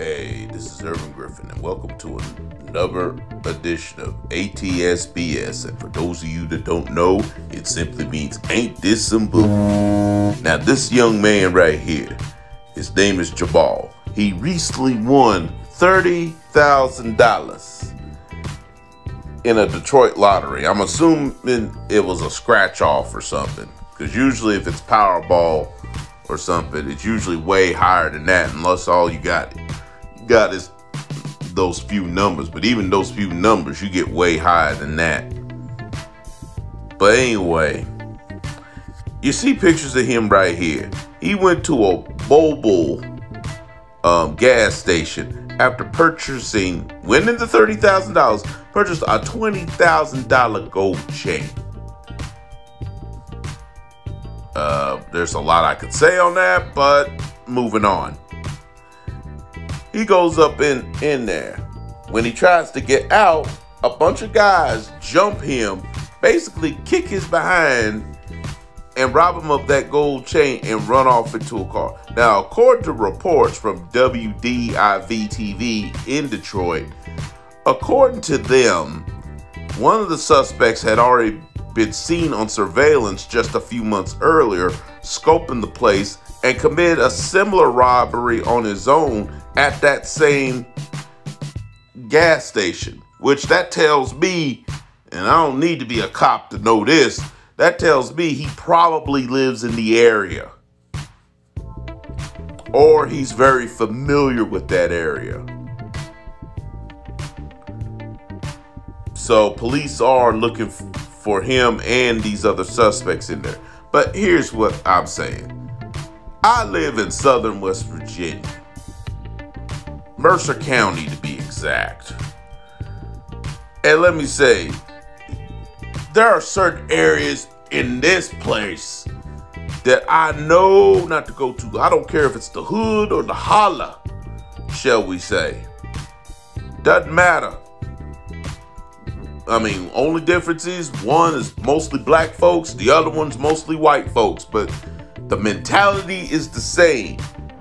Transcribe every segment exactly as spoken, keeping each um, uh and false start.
Hey, this is Irvin Griffin, and welcome to another edition of A T S B S. And for those of you that don't know, it simply means ain't this some book. Now, this young man right here, his name is Jabal. He recently won thirty thousand dollars in a Detroit lottery. I'm assuming it was a scratch off or something, because usually if it's Powerball or something, it's usually way higher than that, unless all you got you got is those few numbers. But even those few numbers, you get way higher than that. But anyway, you see pictures of him right here. He went to a mobile um, gas station after purchasing, winning the thirty thousand dollars, purchased a twenty thousand dollar gold chain. Uh, there's a lot I could say on that, but moving on. He goes up in, in there. When he tries to get out, a bunch of guys jump him, basically kick his behind, and rob him of that gold chain and run off into a car. Now, according to reports from W D I V T V in Detroit, according to them, one of the suspects had already been seen on surveillance just a few months earlier, scoping the place, and committed a similar robbery on his own at that same gas station. Which that tells me, and I don't need to be a cop to know this, that tells me he probably lives in the area. Or he's very familiar with that area. So police are looking for him and these other suspects in there. But here's what I'm saying. I live in southern West Virginia. Mercer County to be exact. And let me say, there are certain areas in this place that I know not to go to. I don't care if it's the hood or the holla, shall we say. Doesn't matter. I mean, only difference is one is mostly black folks, the other one's mostly white folks, but the mentality is the same.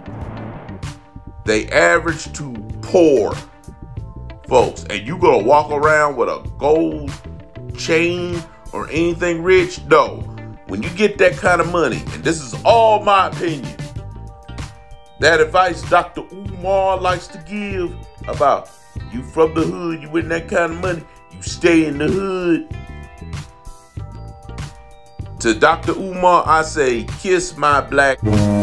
They average to poor folks, and you gonna walk around with a gold chain or anything rich? No. When you get that kind of money, and this is all my opinion, that advice Doctor Umar likes to give about you from the hood, you win that kind of money, you stay in the hood. To Doctor Umar, I say, kiss my black.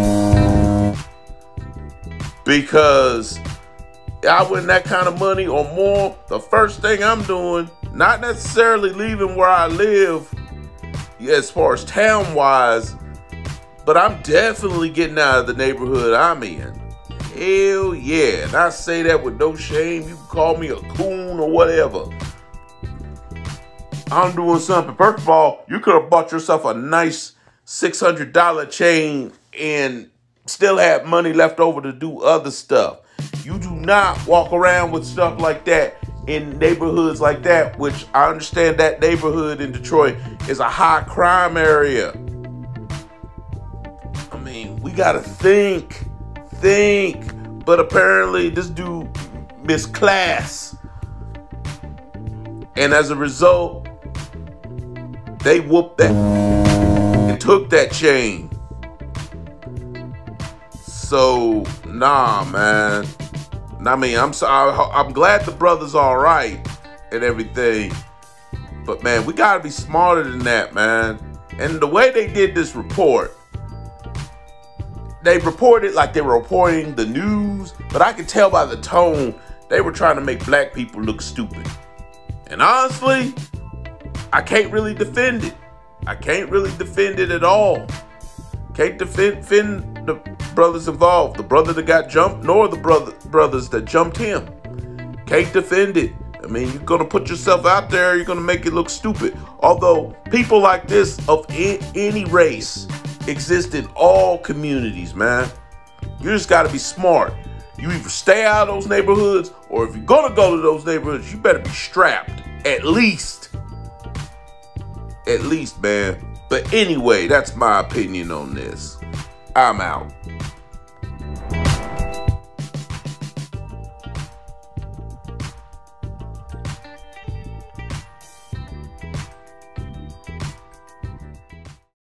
Because I win that kind of money or more, the first thing I'm doing, not necessarily leaving where I live as far as town-wise, but I'm definitely getting out of the neighborhood I'm in. Hell yeah. And I say that with no shame. You can call me a coon or whatever. I'm doing something. First of all, you could have bought yourself a nice six hundred dollar chain and still have money left over to do other stuff. You do not walk around with stuff like that in neighborhoods like that, which I understand that neighborhood in Detroit is a high crime area. I mean, we gotta think, think. But apparently this dude missed class. And as a result, they whooped that and took that chain. So, nah, man. I mean, I'm sorry. I'm glad the brother's all right and everything. But, man, we got to be smarter than that, man. And the way they did this report, they reported like they were reporting the news. But I could tell by the tone, they were trying to make black people look stupid. And honestly, I can't really defend it. I can't really defend it at all. Can't defend, defend the brothers involved. The brother that got jumped, nor the brother brothers that jumped him. Can't defend it. I mean, you're going to put yourself out there, you're going to make it look stupid. Although people like this of any race exist in all communities, man. You just got to be smart. You either stay out of those neighborhoods, or if you're going to go to those neighborhoods, you better be strapped. At least. At least, man. But anyway, that's my opinion on this. I'm out.